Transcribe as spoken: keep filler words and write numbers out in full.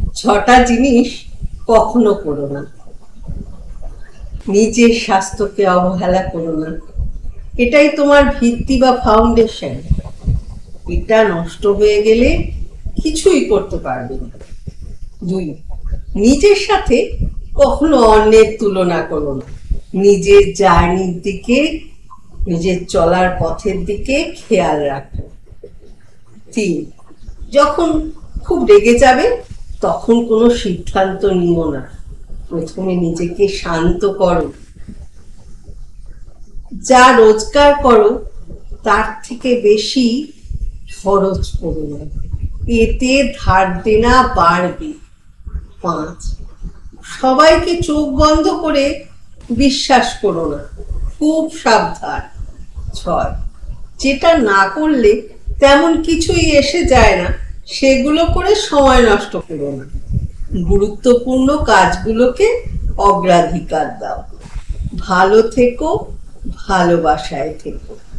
ছটা জিনিস কখনো করো না। নিজের স্বাস্থ্যকে অবহেলা করো না, এটাই তোমার ভিত্তি বা ফাউন্ডেশন। এটা নষ্ট হয়ে গেলে কিছুই করতে পারবে না। দুই, নিজের সাথে কখনো অন্যের তুলনা করো না। নিজের জার্নির দিকে, নিজের চলার পথের দিকে খেয়াল রাখো। তিন, যখন খুব রেগে যাবে তখন কোনো সিদ্ধান্ত নিও না, প্রথমে নিজেকে শান্ত করো। যা রোজগার করো তার থেকে বেশি খরচ করো না, এতে ধার দেনা বাড়বে। পাঁচ, সবাইকে চোখ বন্ধ করে বিশ্বাস করো না, খুব সাবধান। ছয়, যেটা না করলে তেমন কিছুই এসে যায় না সেগুলো করে সময় নষ্ট করো না, গুরুত্বপূর্ণ কাজগুলোকে অগ্রাধিকার দাও। ভালো থেকো, ভালোবাসায় থেকো।